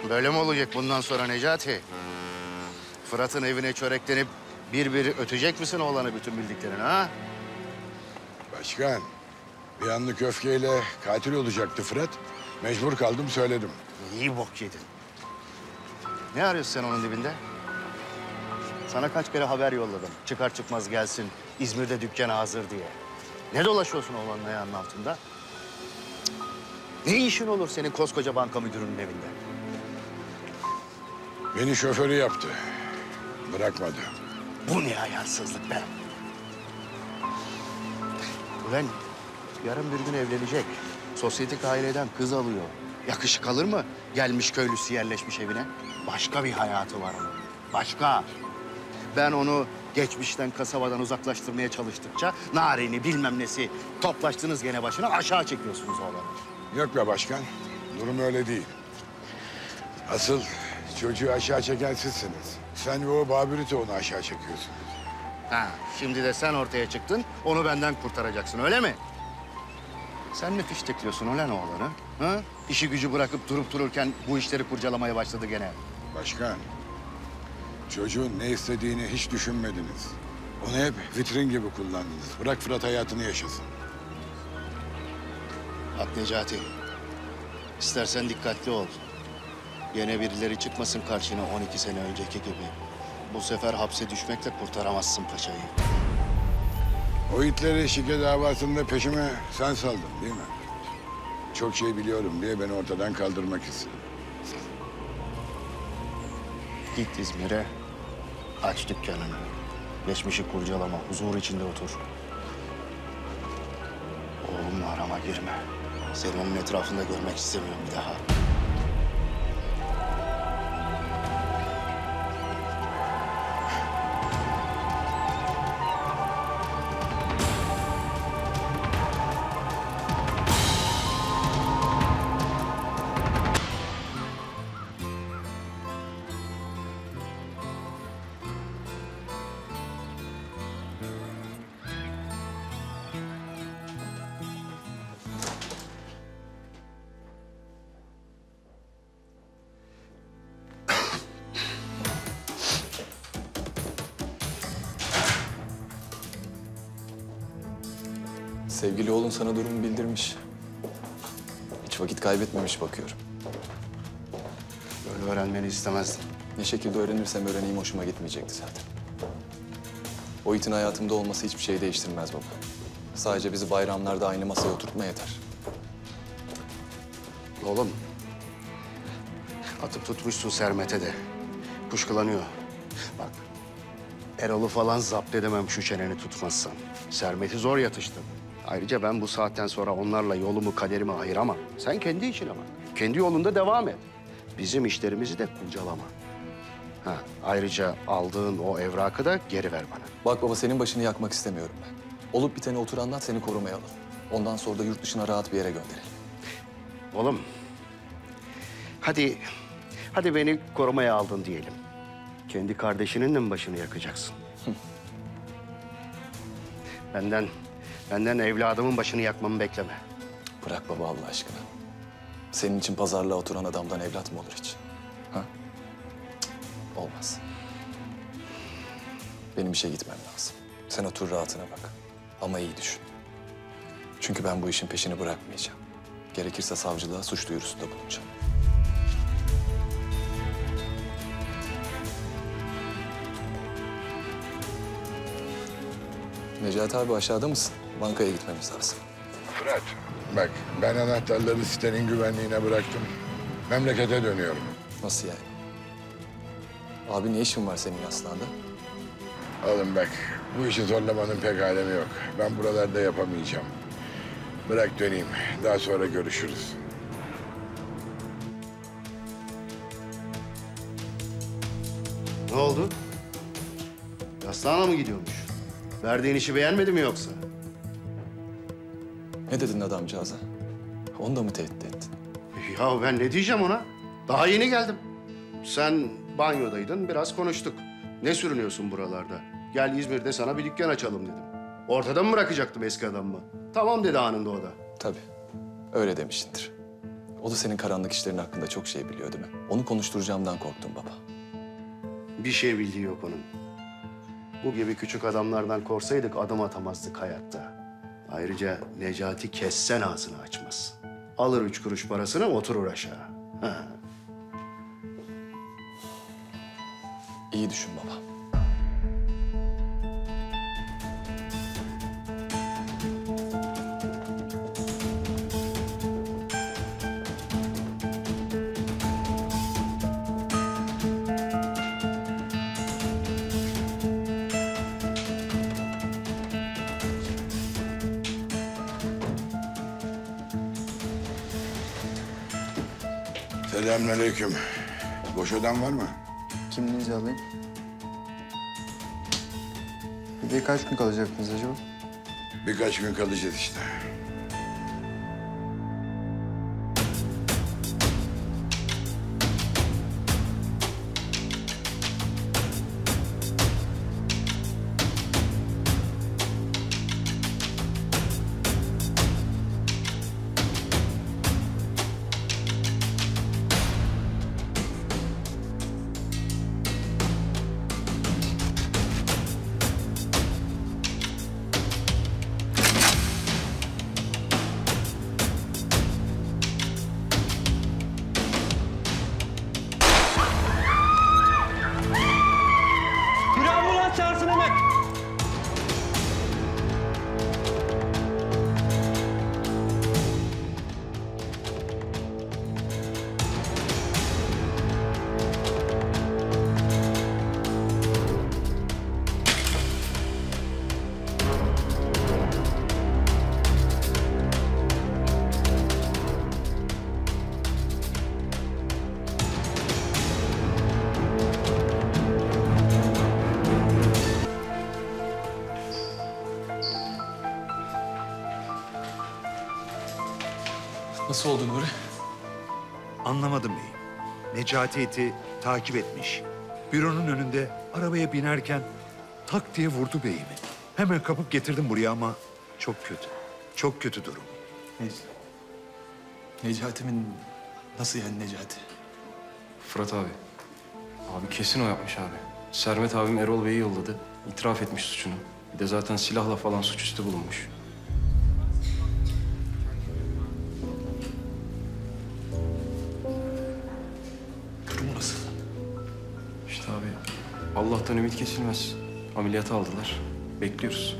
Böyle mi olacak bundan sonra Necati? Fırat'ın evine çöreklenip bir bir ötecek misin oğlanı bütün bildiklerini ha? Başkan, bir anlık öfkeyle katil olacaktı Fırat. Mecbur kaldım söyledim. İyi bok yedin. Ne arıyorsun sen onun dibinde? Sana kaç kere haber yolladım. Çıkar çıkmaz gelsin, İzmir'de dükkana hazır diye. Ne dolaşıyorsun oğlanın ayağının altında? Cık. Ne işin olur senin koskoca banka müdürünün evinde? Beni şoförü yaptı. Bırakmadı. Bu ne ayarsızlık be? Ulan yarın bir gün evlenecek. Sosyetik aileden kız alıyor. Yakışık alır mı? Gelmiş köylüsü yerleşmiş evine. Başka bir hayatı var onun. Başka. Ben onu geçmişten, kasabadan uzaklaştırmaya çalıştıkça narini bilmem nesi toplaştınız gene başına aşağı çekiyorsunuz oğlanı. Yok be başkan, durum öyle değil. Asıl çocuğu aşağı çeken sizsiniz. Sen ve o Babürite onu aşağı çekiyorsunuz. Ha, şimdi de sen ortaya çıktın, onu benden kurtaracaksın öyle mi? Sen mi fiştekliyorsun ulan oğlanı? Ha? İşi gücü bırakıp durup dururken bu işleri kurcalamaya başladı gene. Başkan, çocuğun ne istediğini hiç düşünmediniz. Onu hep vitrin gibi kullandınız. Bırak Fırat hayatını yaşasın. Bak Necati, istersen dikkatli ol. Yine birileri çıkmasın karşına 12 sene önceki gibi. Bu sefer hapse düşmekle kurtaramazsın paçayı. O itleri şike davasında peşime sen saldın değil mi? Çok şey biliyorum diye beni ortadan kaldırmak istedin. Git İzmir'e, aç dükkanını. Geçmişi kurcalama, huzur içinde otur. Oğlumla arama girme. Seni onun etrafında görmek istemiyorum bir daha. Sevgili oğlun sana durumu bildirmiş. Hiç vakit kaybetmemiş bakıyorum. Böyle öğrenmeni istemezdim. Ne şekilde öğrenirsem öğreneyim hoşuma gitmeyecekti zaten. O itin hayatımda olması hiçbir şey değiştirmez baba. Sadece bizi bayramlarda aynı masaya oturtma yeter. Oğlum, atıp tutmuşsun Sermet'e de. Kuşkulanıyor. Bak, Erol'u falan zapt edemem şu çeneni tutmazsan. Sermet'i zor yatıştım. Ayrıca ben bu saatten sonra onlarla yolumu, kaderimi ayıramam. Sen kendi işine bak. Kendi yolunda devam et. Bizim işlerimizi de kurcalama. Ha, ayrıca aldığın o evrakı da geri ver bana. Bak baba senin başını yakmak istemiyorum ben. Olup biteni otur anlat seni korumaya alalım. Ondan sonra da yurt dışına rahat bir yere gönderelim. Oğlum, hadi beni korumaya aldın diyelim. Kendi kardeşinin de mi başını yakacaksın? Benden evladımın başını yakmamı bekleme. Bırak baba Allah aşkına. Senin için pazarlığa oturan adamdan evlat mı olur hiç? Ha? Cık, olmaz. Benim işe gitmem lazım. Sen otur rahatına bak. Ama iyi düşün. Çünkü ben bu işin peşini bırakmayacağım. Gerekirse savcılığa suç duyurusunda bulunacağım. Necati abi aşağıda mısın? Bankaya gitmemiz lazım. Fırat, bak ben anahtarları sitenin güvenliğine bıraktım. Memlekete dönüyorum. Nasıl yani? Abi ne işin var senin Aslan'da? Oğlum bak, bu işi zorlamanın pek alemi yok. Ben buralarda yapamayacağım. Bırak döneyim, daha sonra görüşürüz. Ne oldu? Yastığına mı gidiyormuş? Verdiğin işi beğenmedi mi yoksa? Ne dedin adamcağıza? Onu da mı tehdit ettin? Ya ben ne diyeceğim ona? Daha yeni geldim. Sen banyodaydın, biraz konuştuk. Ne sürünüyorsun buralarda? Gel İzmir'de sana bir dükkan açalım dedim. Ortada mı bırakacaktım eski adamımı? Tamam dedi anında o da. Tabii. Öyle demişsindir. O da senin karanlık işlerin hakkında çok şey biliyor değil mi? Onu konuşturacağımdan korktum baba. Bir şey bildiği yok onun. Bu gibi küçük adamlardan korsaydık adım atamazdık hayatta. Ayrıca Necati kessen ağzını açmaz. Alır 3 kuruş parasını oturur aşağı. Ha. İyi düşün baba. Selamünaleyküm. Boş odan var mı? Kimliğinizi alayım. Bir de kaç gün kalacaktınız acaba? Birkaç gün kalacağız işte. Bir ambulans çağırsın hemen. Nasıl oldu Nuri? Anlamadım beyim. Necati eti takip etmiş. Büronun önünde arabaya binerken tak diye vurdu beyimi. Hemen kapıp getirdim buraya ama çok kötü. Çok kötü durum. Necati'min... Nasıl yani Necati? Fırat abi. Abi kesin o yapmış abi. Sermet abim Erol Bey'i yolladı. İtiraf etmiş suçunu. Bir de zaten silahla falan suçüstü bulunmuş. Durum nasıl? İşte abi Allah'tan ümit kesilmez. Ameliyata aldılar. Bekliyoruz.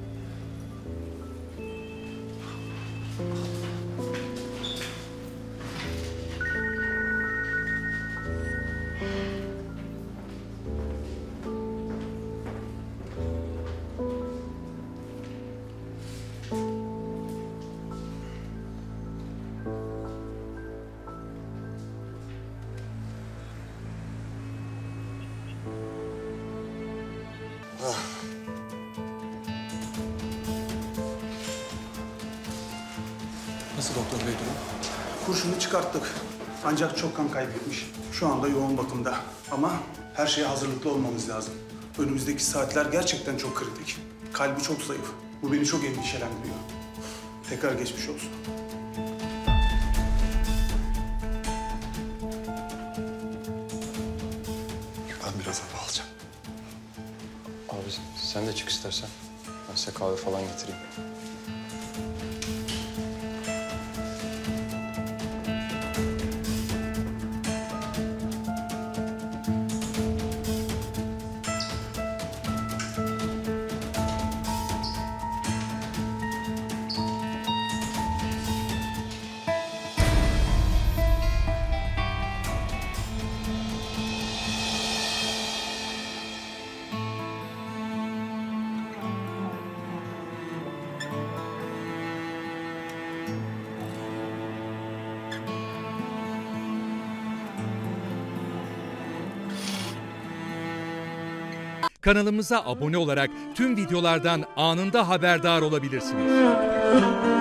Nasıl doktor bey durum? Kurşunu çıkarttık. Ancak çok kan kaybetmiş. Şu anda yoğun bakımda. Ama her şeye hazırlıklı olmamız lazım. Önümüzdeki saatler gerçekten çok kritik. Kalbi çok zayıf. Bu beni çok endişelendiriyor. Tekrar geçmiş olsun. Ben biraz hava alacağım. Abi sen de çık istersen. Ben size kahve falan getireyim. Kanalımıza abone olarak tüm videolardan anında haberdar olabilirsiniz.